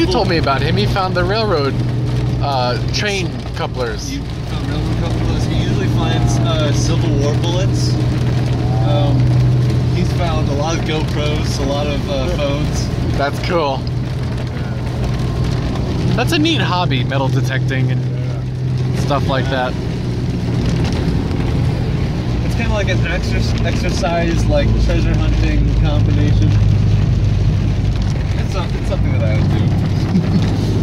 told me about him. He found the railroad train couplers. He found railroad couplers. He usually finds Civil War bullets. He's found a lot of GoPros, a lot of phones. That's cool. That's a neat hobby, metal detecting and stuff like that. It's kind of like an exercise, like treasure hunting combination. It's something that I would do.